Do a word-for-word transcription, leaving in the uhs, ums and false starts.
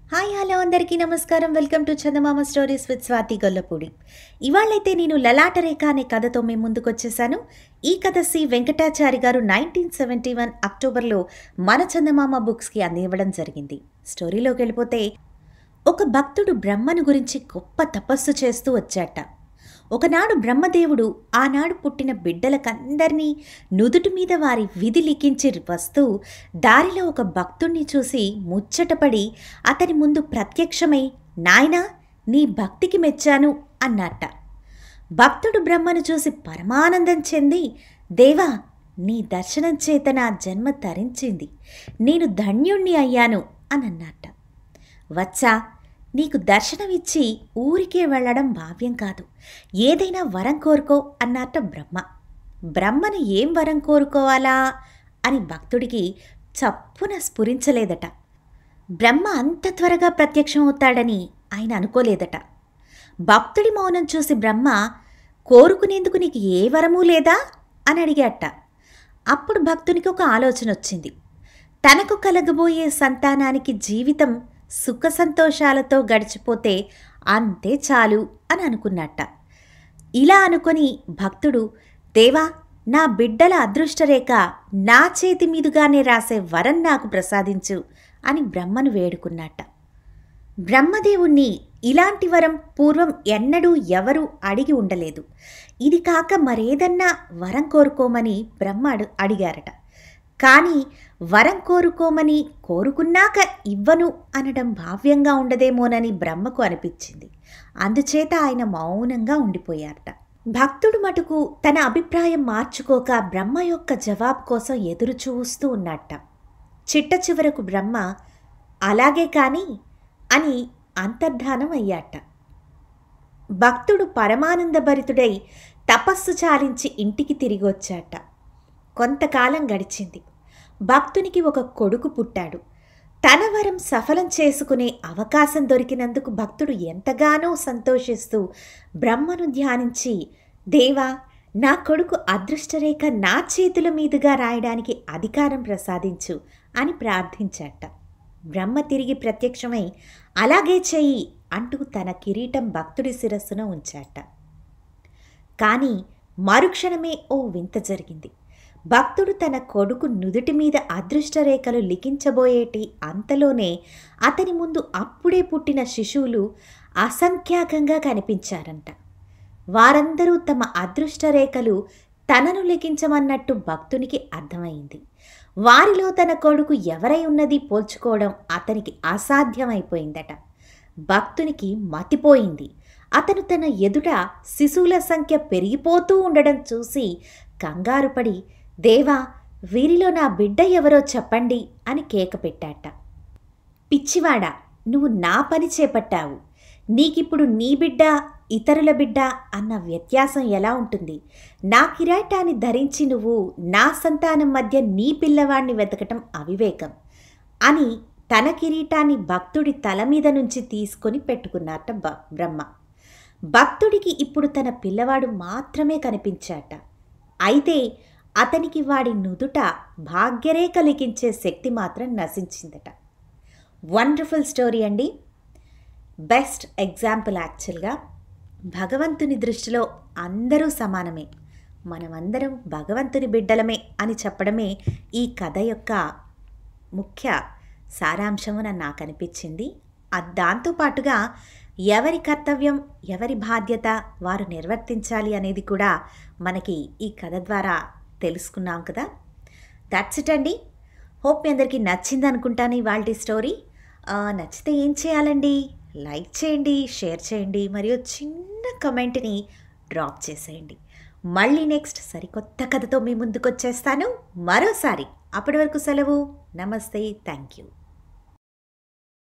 Hi hello అందరికీ నమస్కారం. Welcome to Chandamama stories with Swathi Gollapudi. ఇవాళైతే నేను లలాట రేఖ అనే కథతో మేము ముందుకు వచ్చేసాను. ఈ కథ సి వెంకటాచారి గారు నైన్టీన్ సెవెంటీ వన్ అక్టోబర్లో మన చందమామ బుక్స్కి అందివ్వడం జరిగింది. స్టోరీలోకి వెళ్ళిపోతే, ఒక భక్తుడు బ్రహ్మను గురించి గొప్ప తపస్సు చేస్తూ వచ్చాట. ఒకనాడు బ్రహ్మదేవుడు ఆనాడు పుట్టిన బిడ్డలకందరినీ నుదుటి మీద వారి విధి లిఖించి వస్తూ దారిలో ఒక భక్తుణ్ణి చూసి ముచ్చటపడి అతని ముందు ప్రత్యక్షమై, నాయనా, నీ భక్తికి మెచ్చాను అన్నట్ట. భక్తుడు బ్రహ్మను చూసి పరమానందం చెంది, దేవా, నీ దర్శనం చేత నా జన్మ తరించింది, నేను ధన్యుణ్ణి అయ్యాను అని అన్నట్ట. వచ్చా, నీకు దర్శనమిచ్చి ఊరికే వెళ్ళడం భావ్యం కాదు, ఏదైనా వరం కోరుకో అన్నట్ట బ్రహ్మ. బ్రహ్మను ఏం వరం కోరుకోవాలా అని భక్తుడికి చప్పున స్ఫురించలేదట. బ్రహ్మ అంత త్వరగా ప్రత్యక్షమవుతాడని ఆయన అనుకోలేదట. భక్తుడి మౌనం చూసి బ్రహ్మ, కోరుకునేందుకు నీకు ఏ వరమూ లేదా అని అడిగాట. అప్పుడు భక్తునికి ఒక ఆలోచన వచ్చింది. తనకు కలగబోయే సంతానానికి జీవితం సుఖ సంతోషాలతో గడిచిపోతే అంతే చాలు అని అనుకున్నట్ట. ఇలా అనుకొని భక్తుడు, దేవా, నా బిడ్డల అదృష్టరేఖ నా చేతి మీదుగానే రాసే వరం నాకు ప్రసాదించు అని బ్రహ్మను వేడుకున్నట్ట. బ్రహ్మదేవుణ్ణి ఇలాంటి వరం పూర్వం ఎన్నడూ ఎవరూ అడిగి ఉండలేదు. ఇది కాక మరేదన్నా వరం కోరుకోమని బ్రహ్మ అడిగారట. కానీ వరం కోరుకోమని కోరుకున్నాక ఇవ్వను అనడం భావ్యంగా ఉండదేమోనని బ్రహ్మకు అనిపించింది. అందుచేత ఆయన మౌనంగా ఉండిపోయారట. భక్తుడు మటుకు తన అభిప్రాయం మార్చుకోక బ్రహ్మ యొక్క జవాబు కోసం ఎదురు చూస్తూ ఉన్నట్ట. చిట్ట చివరకు బ్రహ్మ, అలాగే కాని అని అంతర్ధానం అయ్యాట. భక్తుడు పరమానందభరితుడై తపస్సు చాలించి ఇంటికి తిరిగి వచ్చాట. కొంతకాలం గడిచింది. భక్తునికి ఒక కొడుకు పుట్టాడు. తన వరం సఫలం చేసుకునే అవకాశం దొరికినందుకు భక్తుడు ఎంతగానో సంతోషిస్తూ బ్రహ్మను ధ్యానించి, దేవా, నా కొడుకు అదృష్టరేఖ నా చేతుల మీదుగా రాయడానికి అధికారం ప్రసాదించు అని ప్రార్థించాట. బ్రహ్మ తిరిగి ప్రత్యక్షమై, అలాగే చెయ్యి అంటూ తన కిరీటం భక్తుడి శిరస్సున ఉంచాట. కానీ మరుక్షణమే ఓ వింత జరిగింది. భక్తుడు తన కొడుకు నుదుటి మీద అదృష్టరేఖలు లిఖించబోయేటి అంతలోనే అతని ముందు అప్పుడే పుట్టిన శిశువులు అసంఖ్యాకంగా కనిపించారంట. వారందరూ తమ అదృష్టరేఖలు తనను లిఖించమన్నట్టు భక్తునికి అర్థమైంది. వారిలో తన కొడుకు ఎవరై ఉన్నది పోల్చుకోవడం అతనికి అసాధ్యమైపోయిందట. భక్తునికి మతిపోయింది. అతను తన ఎదుట శిశువుల సంఖ్య పెరిగిపోతూ ఉండడం చూసి కంగారుపడి, దేవా, వీరిలో నా బిడ్డ ఎవరో చెప్పండి అని కేక పెట్టాట. పిచ్చివాడా, నువ్వు నా పని చేపట్టావు. నీకిప్పుడు నీ బిడ్డ, ఇతరుల బిడ్డ అన్న వ్యత్యాసం ఎలా ఉంటుంది? నా కిరీటాన్ని ధరించి నువ్వు నా సంతానం మధ్య నీ పిల్లవాడిని వెతకటం అవివేకం అని తన కిరీటాన్ని భక్తుడి తల మీద నుంచి తీసుకొని పెట్టుకున్నారట బ్రహ్మ. భక్తుడికి ఇప్పుడు తన పిల్లవాడు మాత్రమే కనిపించాట. అయితే అతనికి వాడి నుదుట భాగ్యరేఖ లిఖించే శక్తి మాత్రం నశించిందట. వండర్ఫుల్ స్టోరీ అండి. Best example. యాక్చువల్గా భగవంతుని దృష్టిలో అందరూ సమానమే, మనమందరం భగవంతుని బిడ్డలమే అని చెప్పడమే ఈ కథ యొక్క ముఖ్య సారాంశము అని నాకు అనిపించింది. దాంతోపాటుగా ఎవరి కర్తవ్యం, ఎవరి బాధ్యత వారు నిర్వర్తించాలి అనేది కూడా మనకి ఈ కథ ద్వారా తెలుసుకున్నాం కదా. దట్స్ ఇట్ అండి. హోప్ మీ అందరికీ నచ్చింది అనుకుంటాను ఇవాల్టి స్టోరీ. నచ్చితే ఏం చేయాలండి? లైక్ చేయండి, షేర్ చేయండి, మరియు చిన్న కమెంట్ని డ్రాప్ చేసేయండి. మళ్ళీ నెక్స్ట్ సరికొత్త కథతో మీ ముందుకు వచ్చేస్తాను మరోసారి. అప్పటి వరకు సెలవు. నమస్తే. Thank you.